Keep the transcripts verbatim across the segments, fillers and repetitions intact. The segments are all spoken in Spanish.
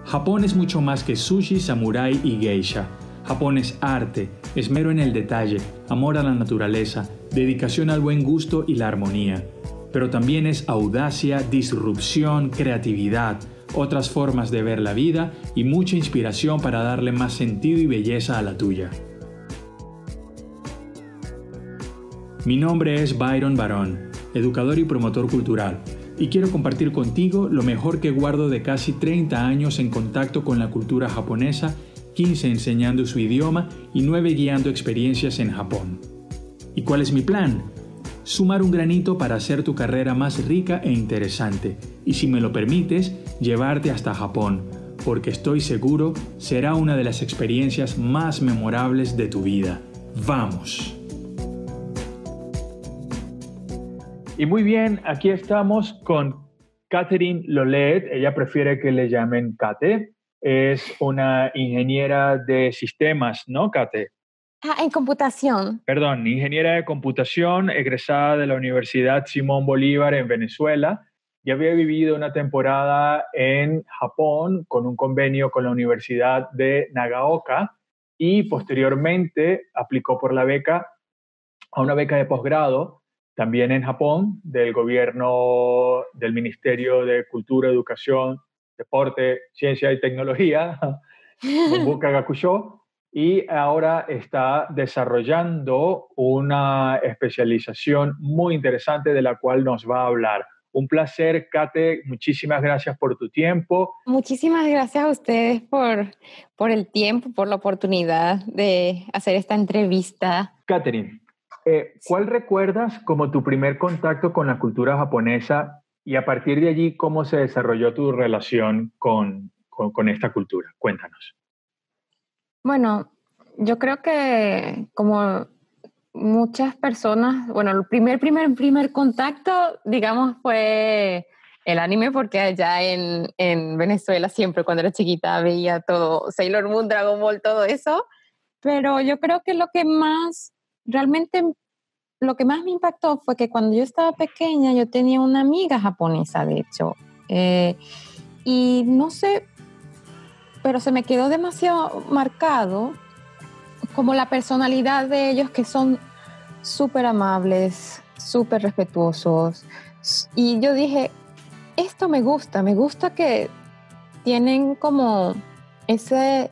Japón es mucho más que sushi, samurái y geisha. Japón es arte, esmero en el detalle, amor a la naturaleza, dedicación al buen gusto y la armonía. Pero también es audacia, disrupción, creatividad, otras formas de ver la vida y mucha inspiración para darle más sentido y belleza a la tuya. Mi nombre es Byron Barón, educador y promotor cultural, y quiero compartir contigo lo mejor que guardo de casi treinta años en contacto con la cultura japonesa, quince enseñando su idioma y nueve guiando experiencias en Japón. ¿Y cuál es mi plan? Sumar un granito para hacer tu carrera más rica e interesante, y si me lo permites, llevarte hasta Japón, porque estoy seguro será una de las experiencias más memorables de tu vida. ¡Vamos! Y muy bien, aquí estamos con Catherine Lolet. Ella prefiere que le llamen Kate. Es una ingeniera de sistemas, ¿no, Kate? Ah, en computación. Perdón, ingeniera de computación, egresada de la Universidad Simón Bolívar en Venezuela. Ya había vivido una temporada en Japón con un convenio con la Universidad de Nagaoka y posteriormente aplicó por la beca a una beca de posgrado también en Japón, del gobierno del Ministerio de Cultura, Educación, Deporte, Ciencia y Tecnología, Bunbuka Gakusho, y ahora está desarrollando una especialización muy interesante de la cual nos va a hablar. Un placer, Kate, muchísimas gracias por tu tiempo. Muchísimas gracias a ustedes por, por el tiempo, por la oportunidad de hacer esta entrevista. Catherine, Eh, ¿cuál recuerdas como tu primer contacto con la cultura japonesa y a partir de allí cómo se desarrolló tu relación con, con, con esta cultura? Cuéntanos. Bueno, yo creo que como muchas personas, bueno, el primer, primer, primer contacto, digamos, fue el anime, porque allá en, en Venezuela siempre cuando era chiquita veía todo, Sailor Moon, Dragon Ball, todo eso, pero yo creo que lo que más realmente lo que más me impactó fue que cuando yo estaba pequeña yo tenía una amiga japonesa, de hecho, eh, y no sé, pero se me quedó demasiado marcado como la personalidad de ellos, que son súper amables, súper respetuosos, y yo dije, esto me gusta, me gusta que tienen como ese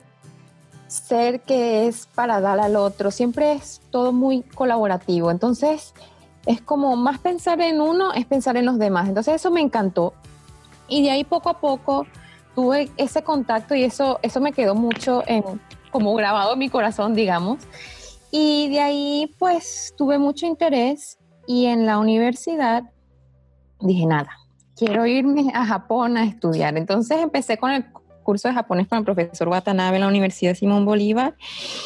ser que es para dar al otro, siempre es todo muy colaborativo, entonces es como más pensar en uno es pensar en los demás, entonces eso me encantó y de ahí poco a poco tuve ese contacto y eso, eso me quedó mucho en, como grabado en mi corazón, digamos, y de ahí pues tuve mucho interés y en la universidad dije nada, quiero irme a Japón a estudiar, entonces empecé con el curso de japonés con el profesor Watanabe en la Universidad Simón Bolívar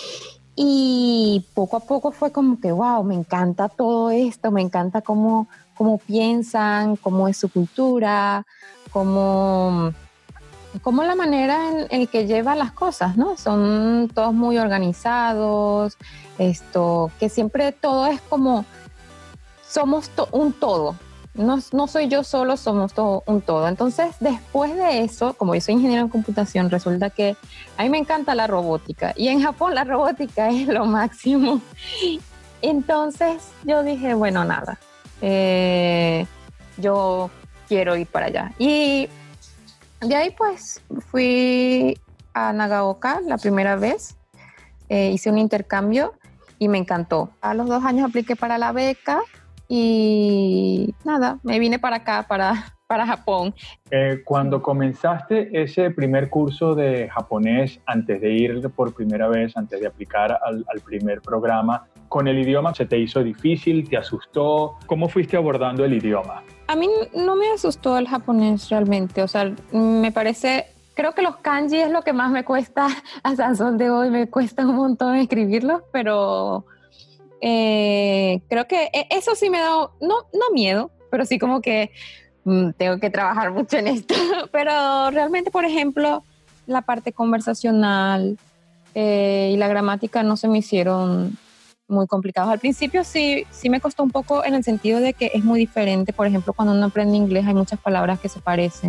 y poco a poco fue como que wow, me encanta todo esto, me encanta cómo, cómo piensan, cómo es su cultura, cómo, cómo la manera en, en que llevan las cosas, ¿no? Son todos muy organizados, esto, que siempre todo es como somos to- un todo. No, no soy yo solo, somos todo, un todo. Entonces, después de eso, como yo soy ingeniero en computación, resulta que a mí me encanta la robótica. Y en Japón la robótica es lo máximo. Entonces, yo dije, bueno, nada. Eh, yo quiero ir para allá. Y de ahí, pues, fui a Nagaoka la primera vez. Eh, hice un intercambio y me encantó. A los dos años apliqué para la beca. Y nada, me vine para acá, para, para Japón. Eh, cuando comenzaste ese primer curso de japonés, antes de ir por primera vez, antes de aplicar al, al primer programa, ¿con el idioma se te hizo difícil? ¿Te asustó? ¿Cómo fuiste abordando el idioma? A mí no me asustó el japonés realmente, o sea, me parece... Creo que los kanji es lo que más me cuesta, hasta el sol de hoy me cuesta un montón escribirlos, pero... Eh, creo que eso sí me da, no, no miedo, pero sí como que mmm, tengo que trabajar mucho en esto. Pero realmente, por ejemplo, la parte conversacional eh, y la gramática no se me hicieron muy complicados. Al principio sí, sí me costó un poco en el sentido de que es muy diferente. Por ejemplo, cuando uno aprende inglés hay muchas palabras que se parecen.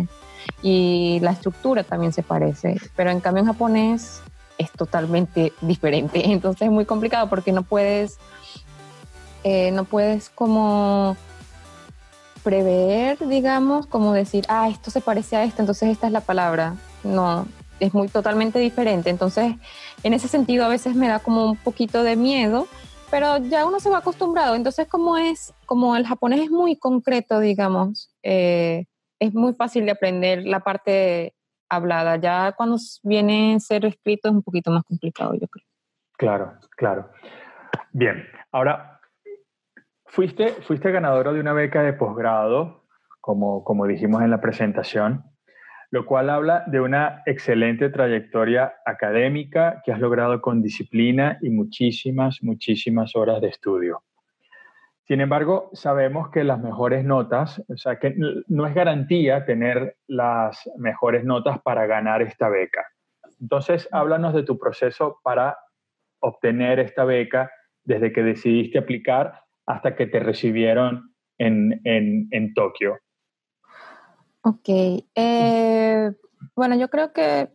y la estructura también se parece, pero en cambio en japonés es totalmente diferente, entonces es muy complicado porque no puedes, eh, no puedes como prever, digamos, como decir, ah, esto se parece a esto, entonces esta es la palabra. No, es muy totalmente diferente. Entonces, en ese sentido, a veces me da como un poquito de miedo, pero ya uno se va acostumbrado. Entonces, como es, como el japonés es muy concreto, digamos, eh, es muy fácil de aprender la parte hablada. Ya cuando viene a ser escrito es un poquito más complicado, yo creo. Claro, claro. Bien, ahora, fuiste, fuiste ganadora de una beca de posgrado, como, como dijimos en la presentación, lo cual habla de una excelente trayectoria académica que has logrado con disciplina y muchísimas, muchísimas horas de estudio. Sin embargo, sabemos que las mejores notas, o sea, que no es garantía tener las mejores notas para ganar esta beca. Entonces, háblanos de tu proceso para obtener esta beca desde que decidiste aplicar hasta que te recibieron en, en, en Tokio. Ok. Eh, bueno, yo creo que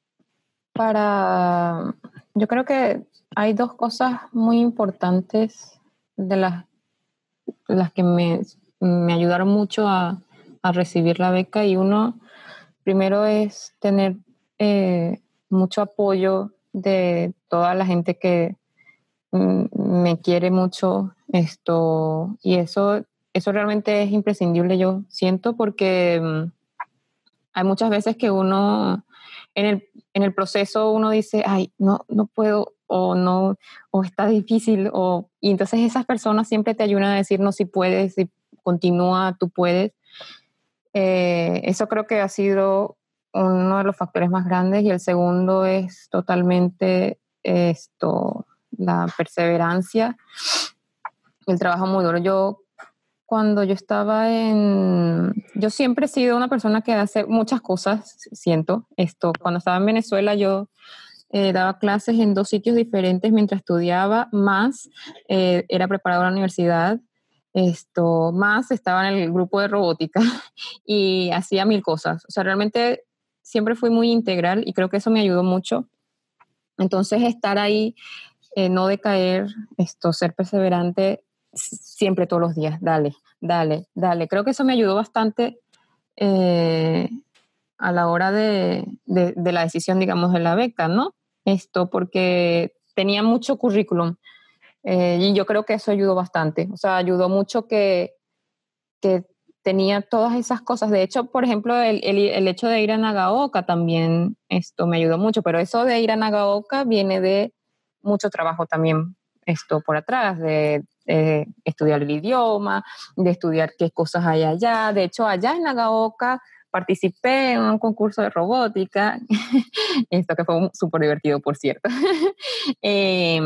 para... Yo creo que hay dos cosas muy importantes de las, las que me, me ayudaron mucho a, a recibir la beca, y uno, primero es tener eh, mucho apoyo de toda la gente que mm, me quiere mucho, esto, y eso, eso realmente es imprescindible, yo siento, porque mm, hay muchas veces que uno en el, en el proceso uno dice, ay, no, no puedo, o no, o está difícil, o, y entonces esas personas siempre te ayudan a decir, no, si puedes, si continúa, tú puedes. Eh, eso creo que ha sido uno de los factores más grandes, y el segundo es totalmente esto, la perseverancia, el trabajo muy duro. Yo Cuando yo estaba en... Yo siempre he sido una persona que hace muchas cosas, siento. Esto, cuando estaba en Venezuela yo eh, daba clases en dos sitios diferentes mientras estudiaba, más eh, era preparadora en la universidad, esto, más estaba en el grupo de robótica y hacía mil cosas. O sea, realmente siempre fui muy integral y creo que eso me ayudó mucho. Entonces, estar ahí, eh, no decaer, esto, ser perseverante siempre, todos los días, dale, dale, dale. Creo que eso me ayudó bastante eh, a la hora de, de, de la decisión, digamos, de la beca, ¿no? Esto, porque tenía mucho currículum eh, y yo creo que eso ayudó bastante. O sea, ayudó mucho que, que tenía todas esas cosas. De hecho, por ejemplo, el, el, el hecho de ir a Nagaoka también esto me ayudó mucho, pero eso de ir a Nagaoka viene de mucho trabajo también esto por atrás, de, de estudiar el idioma, de estudiar qué cosas hay allá. De hecho, allá en Nagaoka participé en un concurso de robótica, esto que fue súper divertido, por cierto. eh,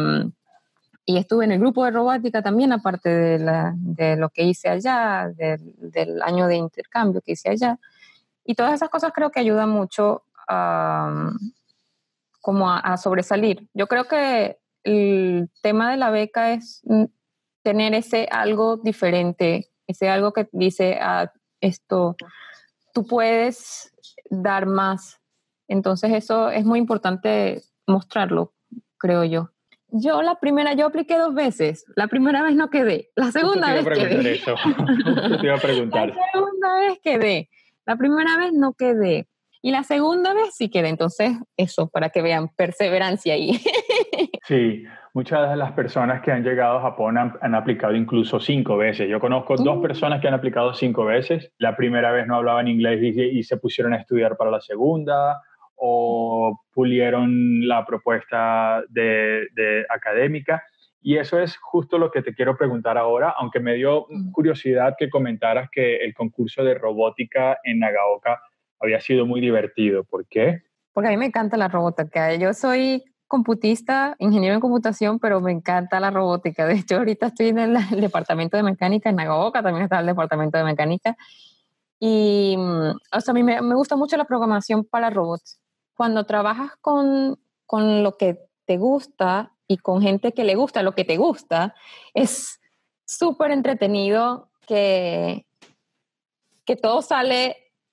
y estuve en el grupo de robótica también, aparte de, la, de lo que hice allá, de, del año de intercambio que hice allá. Y todas esas cosas creo que ayudan mucho a, como a, a sobresalir. Yo creo que el tema de la beca es tener ese algo diferente, ese algo que dice, ah, esto, tú puedes dar más. Entonces eso es muy importante mostrarlo, creo yo. Yo la primera, yo apliqué dos veces. La primera vez no quedé. La Justo te segunda iba a vez preguntar quedé. eso. Justo te iba a La preguntar. segunda vez quedé. La primera vez no quedé. Y la segunda vez sí quedé. Entonces, eso, para que vean, perseverancia ahí. Sí, muchas de las personas que han llegado a Japón han, han aplicado incluso cinco veces. Yo conozco dos personas que han aplicado cinco veces. La primera vez no hablaban inglés y, y se pusieron a estudiar para la segunda, o pulieron la propuesta de, de académica. Y eso es justo lo que te quiero preguntar ahora, aunque me dio curiosidad que comentaras que el concurso de robótica en Nagaoka había sido muy divertido. ¿Por qué? Porque a mí me encanta la robótica. Yo soy computista, ingeniero en computación, pero me encanta la robótica. De hecho, ahorita estoy en el, el departamento de mecánica, en Nagaoka también está el departamento de mecánica. Y, o sea, a mí me, me gusta mucho la programación para robots. Cuando trabajas con, con lo que te gusta y con gente que le gusta lo que te gusta, es súper entretenido que, que todo sale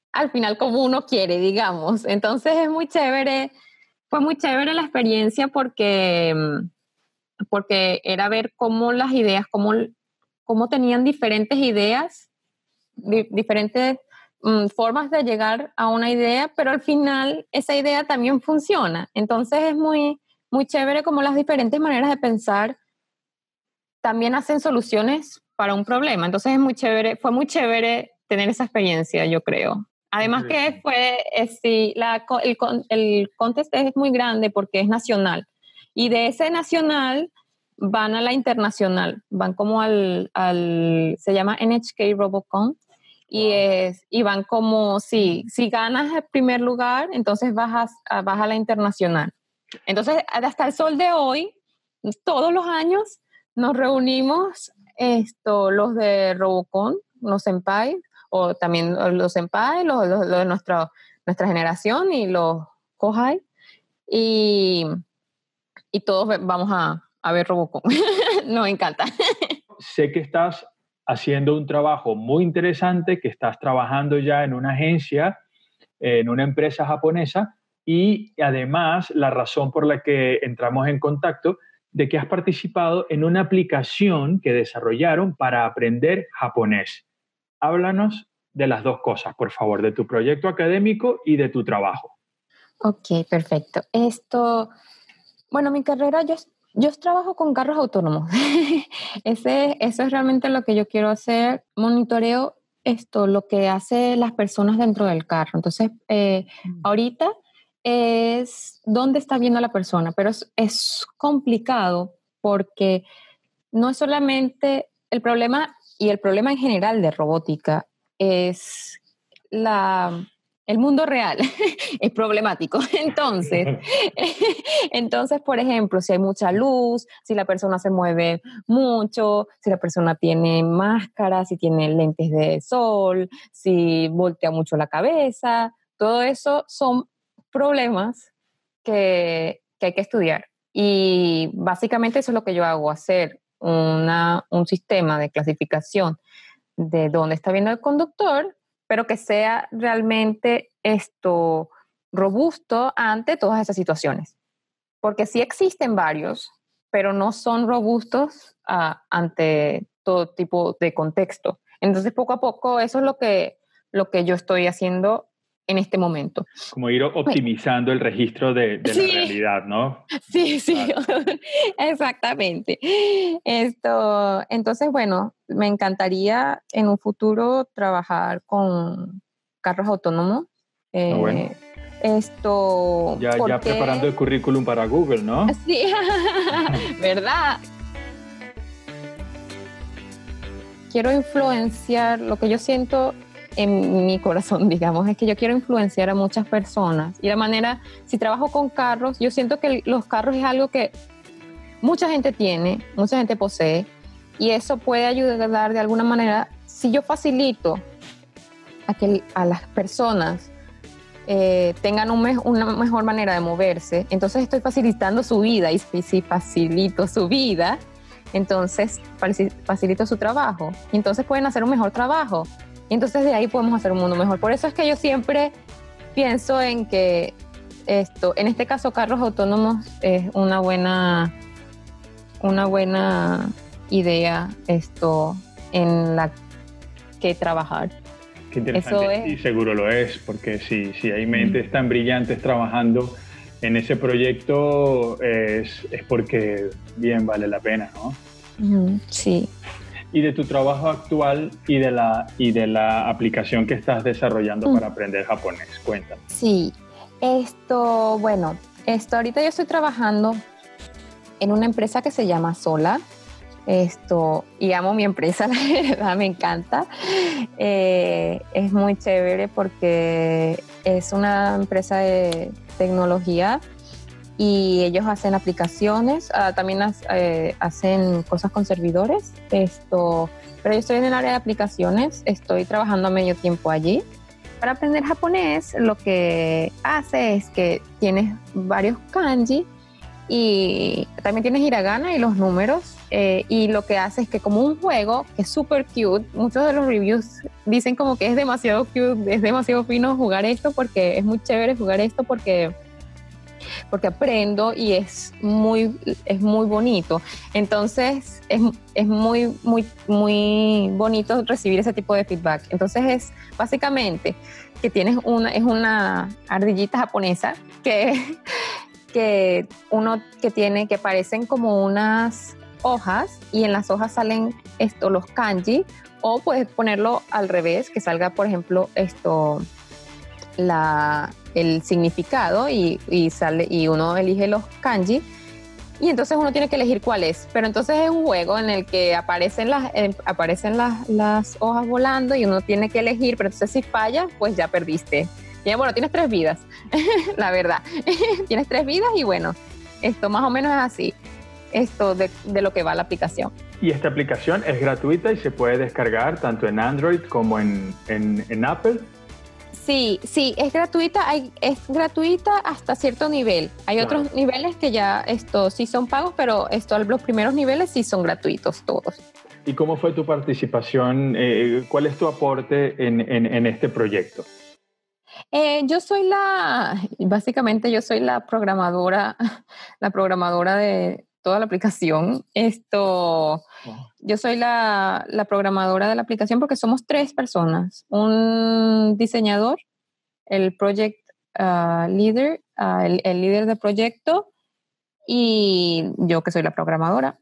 al final como uno quiere, digamos. Entonces es muy chévere, fue muy chévere la experiencia porque, porque era ver cómo las ideas, cómo, cómo tenían diferentes ideas, di, diferentes um, formas de llegar a una idea, pero al final esa idea también funciona. Entonces es muy, muy chévere como las diferentes maneras de pensar también hacen soluciones para un problema. Entonces es muy chévere, fue muy chévere tener esa experiencia, yo creo. Además que fue, es, sí, la, el, el contest es muy grande porque es nacional. Y de ese nacional van a la internacional, van como al, al se llama N H K Robocon. Y, wow. es, y van como, sí, si ganas el primer lugar, entonces vas a, vas a la internacional. Entonces, hasta el sol de hoy, todos los años, nos reunimos esto, los de Robocon, los senpai, o también los senpai, los, los, los de nuestra, nuestra generación y los kohai, y, y todos vamos a, a ver Robocon. Nos encanta. Sé que estás haciendo un trabajo muy interesante, que estás trabajando ya en una agencia, en una empresa japonesa, y además la razón por la que entramos en contacto de que has participado en una aplicación que desarrollaron para aprender japonés. Háblanos de las dos cosas, por favor, de tu proyecto académico y de tu trabajo. Ok, perfecto. Esto, bueno, mi carrera, yo, yo trabajo con carros autónomos. Ese, eso es realmente lo que yo quiero hacer. Monitoreo esto, lo que hacen las personas dentro del carro. Entonces, eh, mm. ahorita es dónde está viendo la persona, pero es, es complicado porque no es solamente el problema, y el problema en general de robótica es la, el mundo real, es problemático. Entonces, entonces, por ejemplo, si hay mucha luz, si la persona se mueve mucho, si la persona tiene máscara, si tiene lentes de sol, si voltea mucho la cabeza, todo eso son problemas que, que hay que estudiar. Y básicamente eso es lo que yo hago, hacer una, un sistema de clasificación de dónde está viendo el conductor, pero que sea realmente esto robusto ante todas esas situaciones. Porque sí existen varios, pero no son robustos uh, ante todo tipo de contexto. Entonces, poco a poco, eso es lo que, lo que yo estoy haciendo en este momento. Como ir optimizando el registro de, de sí. la realidad, ¿no? Sí, sí, claro. Exactamente. Esto, entonces, bueno, me encantaría en un futuro trabajar con carros autónomos. Eh, ah, bueno. Esto. Ya, porque... ya preparando el currículum para Google, ¿no? Sí, ¿verdad? Quiero influenciar lo que yo siento en mi corazón, digamos, es que yo quiero influenciar a muchas personas. Y la manera, si trabajo con carros, yo siento que los carros es algo que mucha gente tiene, mucha gente posee, y eso puede ayudar de alguna manera. Si yo facilito a que a las personas eh, tengan un me- una mejor manera de moverse, entonces estoy facilitando su vida, y si facilito su vida, entonces facilito su trabajo, y entonces pueden hacer un mejor trabajo. Y entonces de ahí podemos hacer un mundo mejor. Por eso es que yo siempre pienso en que esto, en este caso carros autónomos es una buena, una buena idea esto en la que trabajar. Qué interesante. Es... Y seguro lo es, porque si, si hay mentes mm. tan brillantes trabajando en ese proyecto es, es porque bien vale la pena, ¿no? Mm, sí. Y de tu trabajo actual y de la, y de la aplicación que estás desarrollando mm. para aprender japonés. Cuéntame. Sí, esto, bueno, esto, ahorita yo estoy trabajando en una empresa que se llama Sola. Esto, y amo mi empresa, la verdad, me encanta. Eh, es muy chévere porque es una empresa de tecnología y ellos hacen aplicaciones, uh, también eh, hacen cosas con servidores, esto, pero yo estoy en el área de aplicaciones, estoy trabajando a medio tiempo allí. Para aprender japonés, lo que hace es que tienes varios kanji y también tienes hiragana y los números, eh, y lo que hace es que como un juego que es súper cute, muchos de los reviews dicen como que es demasiado cute, es demasiado fino jugar esto, porque es muy chévere jugar esto porque, porque aprendo y es muy, es muy bonito. Entonces es, es muy, muy, muy bonito recibir ese tipo de feedback. Entonces es básicamente que tienes una, es una ardillita japonesa que... que uno que tiene, que parecen como unas hojas, y en las hojas salen esto, los kanji, o puedes ponerlo al revés, que salga, por ejemplo, esto, la, el significado, y, y, sale, y uno elige los kanji, y entonces uno tiene que elegir cuál es. Pero entonces es un juego en el que aparecen las, eh, aparecen las, las hojas volando y uno tiene que elegir, pero entonces si fallas, pues ya perdiste. Y bueno, tienes tres vidas, la verdad. Tienes tres vidas y bueno, esto más o menos es así, esto de, de lo que va la aplicación. Y esta aplicación es gratuita y se puede descargar tanto en Android como en, en, en Apple. Sí, sí, es gratuita, hay, es gratuita hasta cierto nivel. Hay claro. Otros niveles que ya esto sí son pagos, pero esto, los primeros niveles sí son gratuitos todos. ¿Y cómo fue tu participación? Eh, ¿Cuál es tu aporte en, en, en este proyecto? Eh, yo soy la, básicamente yo soy la programadora, la programadora de toda la aplicación. Esto, wow. Yo soy la, la programadora de la aplicación porque somos tres personas. Un diseñador, el project uh, leader, uh, el, el líder de proyecto, y yo que soy la programadora.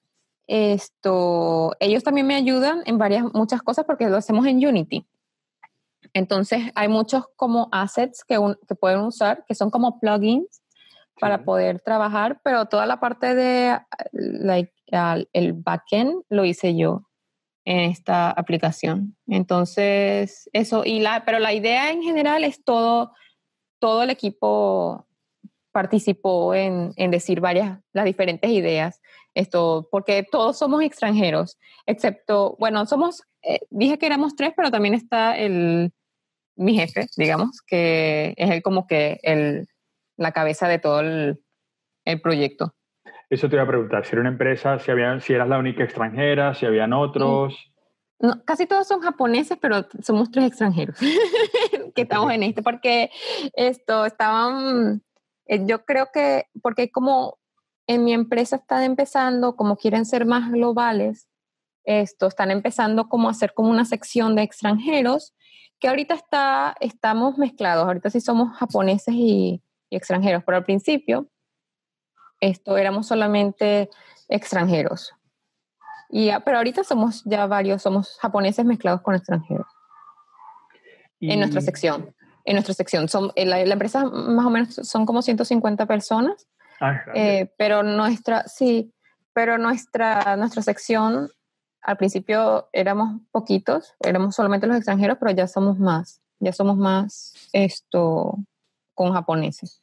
Esto, ellos también me ayudan en varias, muchas cosas porque lo hacemos en Unity. Entonces hay muchos como assets que, un, que pueden usar, que son como plugins sí. para poder trabajar, pero toda la parte de like, uh, el backend lo hice yo en esta aplicación. Entonces eso, y la, pero la idea en general es todo, todo el equipo participó en, en decir varias, las diferentes ideas, esto, porque todos somos extranjeros, excepto, bueno, somos, eh, dije que éramos tres, pero también está el mi jefe, digamos, que es el como que el, la cabeza de todo el, el proyecto. Eso te iba a preguntar, si era una empresa, si, había, si eras la única extranjera, si habían otros. No, casi todos son japoneses, pero somos tres extranjeros que estamos en este, porque esto estaban, yo creo que, porque como en mi empresa están empezando, como quieren ser más globales, esto, están empezando como a hacer como una sección de extranjeros, que ahorita está, estamos mezclados, ahorita sí somos japoneses y, y extranjeros, pero al principio esto éramos solamente extranjeros. Y, pero ahorita somos ya varios, somos japoneses mezclados con extranjeros. Y... En nuestra sección, en nuestra sección. Son, la, la empresa más o menos son como ciento cincuenta personas, ah, eh, pero nuestra, sí, pero nuestra, nuestra sección al principio éramos poquitos, éramos solamente los extranjeros, pero ya somos más, ya somos más esto con japoneses.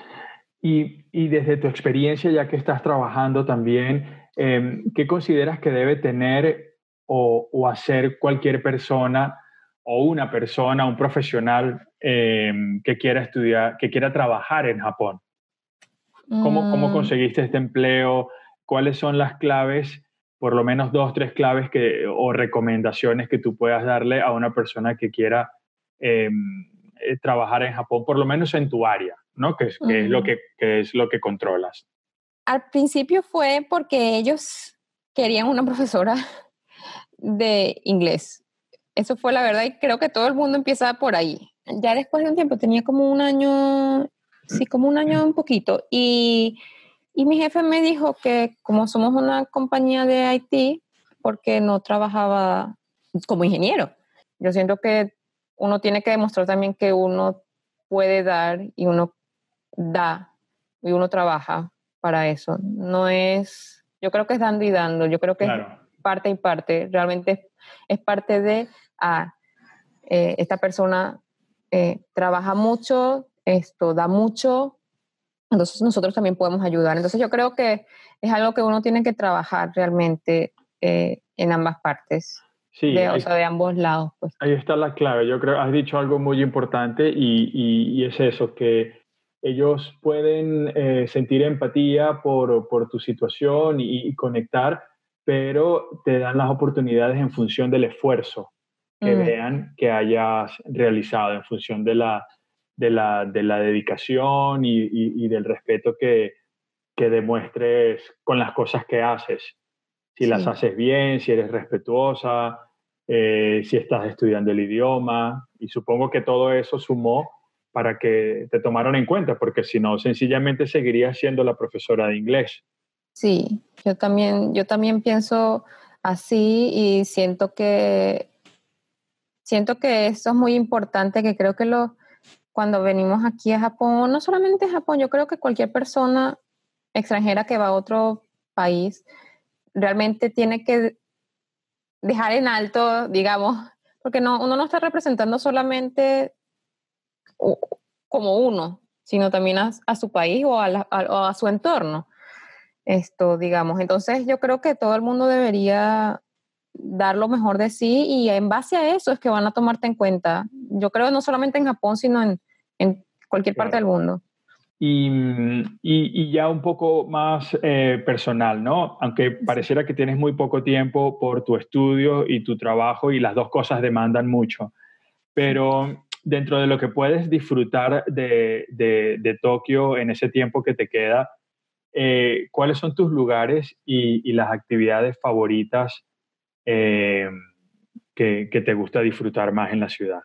Y, y desde tu experiencia, ya que estás trabajando también, eh, ¿qué consideras que debe tener o, o hacer cualquier persona o una persona, un profesional eh, que quiera estudiar, que quiera trabajar en Japón? ¿Cómo, ¿Cómo conseguiste este empleo? ¿Cuáles son las claves, por lo menos dos, tres claves que, o recomendaciones que tú puedas darle a una persona que quiera eh, trabajar en Japón, por lo menos en tu área, ¿no? Que, es, que, es lo que, que es lo que controlas. Al principio fue porque ellos querían una profesora de inglés. Eso fue la verdad y creo que todo el mundo empieza por ahí. Ya después de un tiempo, tenía como un año, sí, como un año un poquito, y, y mi jefe me dijo que como somos una compañía de I T, porque no trabajaba como ingeniero. Yo siento que uno tiene que demostrar también que uno puede dar y uno da y uno trabaja para eso. No es, yo creo que es dando y dando, yo creo que claro. es parte y parte, realmente es, es parte de, ah, eh, esta persona eh, trabaja mucho, esto da mucho, entonces nosotros también podemos ayudar. Entonces yo creo que es algo que uno tiene que trabajar realmente eh, en ambas partes. Sí, de, ahí, o sea, de ambos lados. Pues. Ahí está la clave. Yo creo, has dicho algo muy importante y, y, y es eso, que ellos pueden eh, sentir empatía por, por tu situación y, y conectar, pero te dan las oportunidades en función del esfuerzo que Mm, vean que hayas realizado, en función de la, de la, de la dedicación y, y- y del respeto que, que demuestres con las cosas que haces. Si las sí. haces bien, si eres respetuosa, eh, si estás estudiando el idioma. Y supongo que todo eso sumó para que te tomaron en cuenta, porque si no, sencillamente seguirías siendo la profesora de inglés. Sí, yo también, yo también pienso así y siento que, siento que eso es muy importante, que creo que lo, cuando venimos aquí a Japón, no solamente a Japón, yo creo que cualquier persona extranjera que va a otro país realmente tiene que dejar en alto, digamos, porque no, uno no está representando solamente u- como uno, sino también a, a su país o a, la- a- o a su entorno. Esto, digamos. Entonces, yo creo que todo el mundo debería dar lo mejor de sí y en base a eso es que van a tomarte en cuenta. Yo creo no solamente en Japón, sino en, en cualquier parte del Claro. mundo. Y, mm, y- y ya un poco más eh, personal, ¿no? Aunque Sí. pareciera que tienes muy poco tiempo por tu estudio y tu trabajo y las dos cosas demandan mucho, Sí. pero dentro de lo que puedes disfrutar de, de- de Tokio en ese tiempo que te queda, eh, ¿cuáles son tus lugares y, y las actividades favoritas eh, que, que te gusta disfrutar más en la ciudad?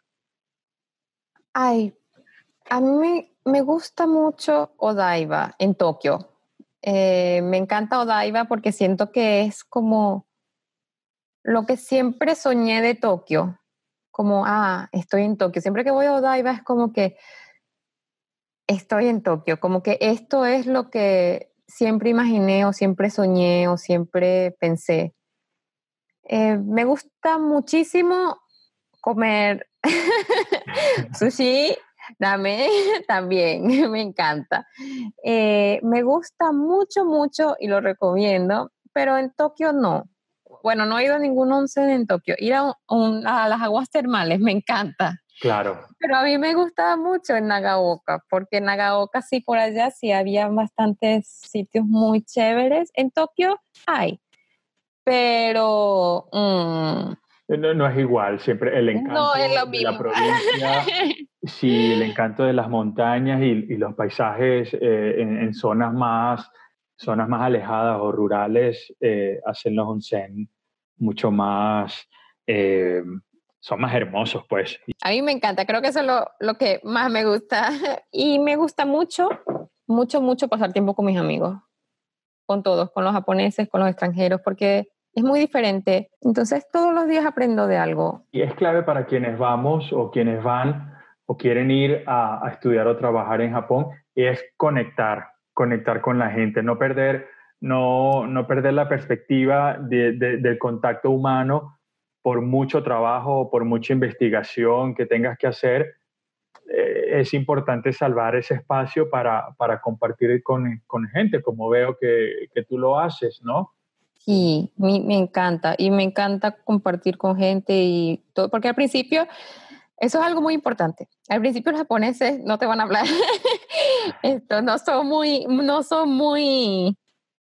Ay, a mí me, me gusta mucho Odaiba en Tokio. Eh, me encanta Odaiba porque siento que es como lo que siempre soñé de Tokio. Como, ah, estoy en Tokio. Siempre que voy a Odaiba es como que estoy en Tokio, como que esto es lo que siempre imaginé o siempre soñé o siempre pensé. Eh, me gusta muchísimo comer sushi, ramen también, me encanta. Eh, me gusta mucho, mucho y lo recomiendo, pero en Tokio no. Bueno, no he ido a ningún onsen en Tokio. Ir a, un- a las aguas termales me encanta. Claro. Pero a mí me gustaba mucho en Nagaoka, porque en Nagaoka sí por allá sí había bastantes sitios muy chéveres. En Tokio hay, pero mm, No, no es igual, siempre el no es encanto lo de la mismo. provincia, sí, el encanto de las montañas y, y los paisajes eh, en, en zonas más, zonas más alejadas o rurales eh, hacen los onsen mucho más, eh, son más hermosos, pues. A mí me encanta, creo que eso es lo, lo que más me gusta. Y me gusta mucho, mucho, mucho pasar tiempo con mis amigos, con todos, con los japoneses, con los extranjeros, porque es muy diferente. Entonces todos los días aprendo de algo. Y es clave para quienes vamos o quienes van o quieren ir a, a estudiar o trabajar en Japón, es conectar, conectar con la gente, no perder, no, no perder la perspectiva de- de- del contacto humano por mucho trabajo o por mucha investigación que tengas que hacer. Eh, es importante salvar ese espacio para, para compartir con, con gente, como veo que, que tú lo haces, ¿no? Sí, me, me encanta y me encanta compartir con gente y todo, porque al principio, eso es algo muy importante. Al principio los japoneses no te van a hablar. Esto, no son muy, no son muy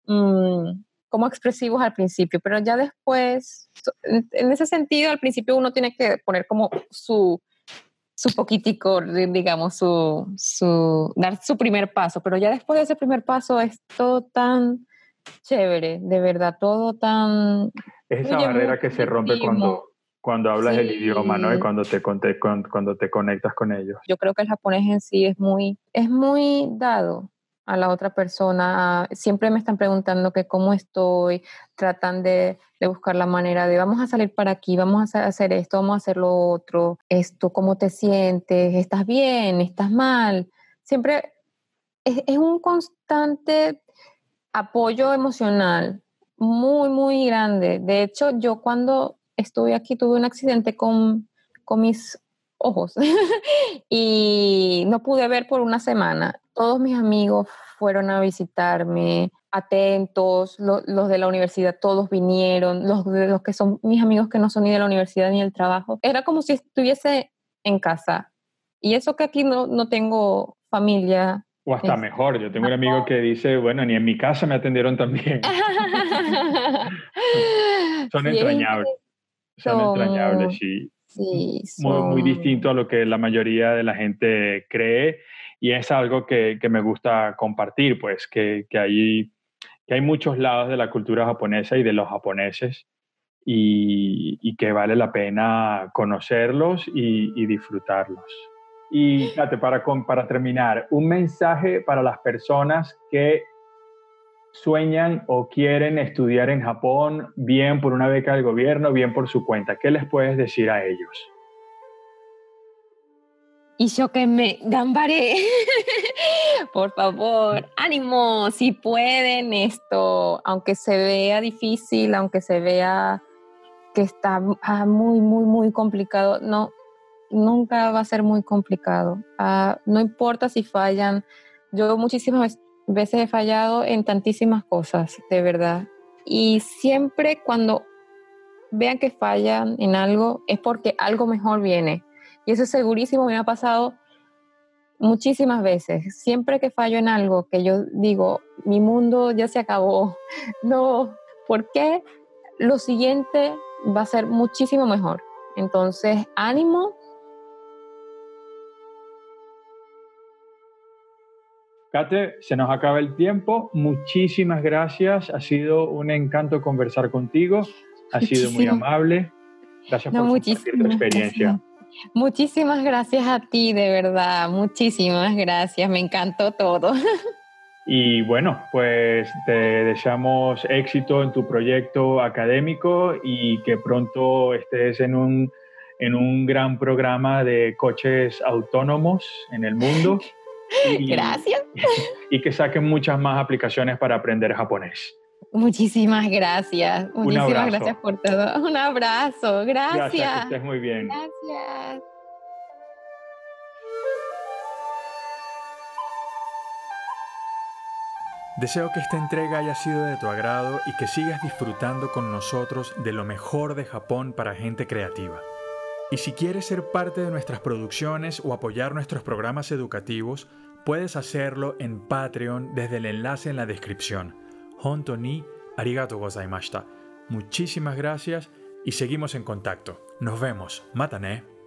mm, como expresivos al principio, pero ya después, so- en, en ese sentido, al principio uno tiene que poner como su, su poquitico, di- digamos, su, su, dar su primer paso, pero ya después de ese primer paso es todo tan chévere, de verdad, todo tan, Es esa fluye barrera que se rompe muchísimo. cuando, cuando hablas el idioma, ¿no? Y Sí, cuando te, conte- con- cuando te conectas con ellos. yo creo que el japonés en sí es muy, es muy dado a la otra persona. Siempre me están preguntando que cómo estoy, tratan de, de buscar la manera de vamos a salir para aquí, vamos a hacer esto, vamos a hacer lo otro, esto, cómo te sientes, estás bien, estás mal. Siempre es, es un constante apoyo emocional muy, muy grande. De hecho, yo cuando estuve aquí tuve un accidente con, con mis ojos y no pude ver por una semana. Todos mis amigos fueron a visitarme, atentos, lo- los de la universidad, todos vinieron, los, de los que son mis amigos que no son ni de la universidad ni del trabajo. Era como si estuviese en casa. Y eso que aquí no, no tengo familia O hasta Es mejor. Yo tengo un amigo mejor. que dice, bueno, ni en mi casa me atendieron tan bien. Son Sí, es entrañables, interesante. son entrañables, Son, sí. sí, Muy, muy distinto a son lo que la mayoría de la gente cree, y es algo que, que me gusta compartir, pues, que, que, hay, que hay muchos lados de la cultura japonesa y de los japoneses, y, y que vale la pena conocerlos y, y disfrutarlos. Y Kate, para, con- para terminar, un mensaje para las personas que sueñan o quieren estudiar en Japón, bien por una beca del gobierno, bien por su cuenta. ¿Qué les puedes decir a ellos? y yo que me gambaré. Por favor, ánimo, si pueden esto, aunque se vea difícil, aunque se vea que está ah, muy, muy, muy complicado, no, nunca va a ser muy complicado. Ah, no importa si fallan. Yo muchísimas veces he fallado en tantísimas cosas, de verdad. Y siempre cuando vean que fallan en algo, es porque algo mejor viene. Y eso es segurísimo, me ha pasado muchísimas veces. Siempre que fallo en algo, que yo digo, mi mundo ya se acabó. No, ¿por qué? Lo siguiente va a ser muchísimo mejor. Entonces, ánimo. Kate, se nos acaba el tiempo. Muchísimas gracias. Ha sido un encanto conversar contigo. Ha sido muy Muchísimas, amable. Gracias no, por compartir tu muchísimas experiencia. gracias. Muchísimas gracias a ti, de verdad. Muchísimas gracias. Me encantó todo. Y bueno, pues te deseamos éxito en tu proyecto académico y que pronto estés en un, en un gran programa de coches autónomos en el mundo, y, Gracias. y que saquen muchas más aplicaciones para aprender japonés. Muchísimas gracias. Un Muchísimas gracias abrazo. por todo. Un abrazo. Gracias, que Gracias. estés muy bien. Gracias. Deseo que esta entrega haya sido de tu agrado y que sigas disfrutando con nosotros de lo mejor de Japón para gente creativa. Y si quieres ser parte de nuestras producciones o apoyar nuestros programas educativos, puedes hacerlo en Patreon desde el enlace en la descripción. Honto ni arigatou gozaimashita. Muchísimas gracias y seguimos en contacto. Nos vemos. Mata ne.